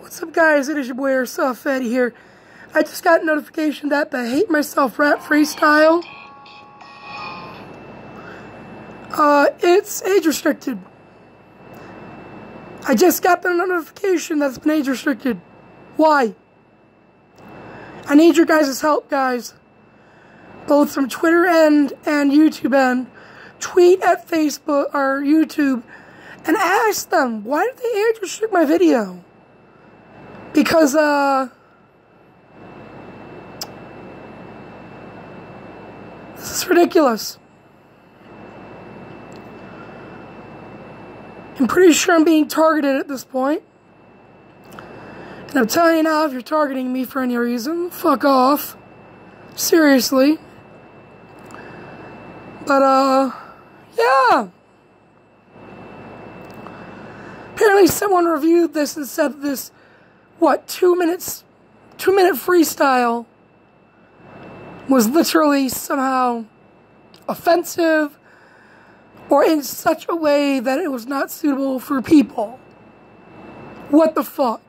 What's up, guys? It is your boy Airsoft Fatty here. I just got a notification that the Hate Myself rap freestyle, it's age restricted. I just got the notification that's been age restricted. Why? I need your guys' help, guys. Both from Twitter end and YouTube end. Tweet at Facebook or YouTube and ask them, why did they age restrict my video? Because, this is ridiculous. I'm pretty sure I'm being targeted at this point. And I'm telling you now, if you're targeting me for any reason, fuck off. Seriously. But, yeah. Apparently someone reviewed this and said this, what, 2-minute freestyle was literally somehow offensive or in such a way that it was not suitable for people. What the fuck?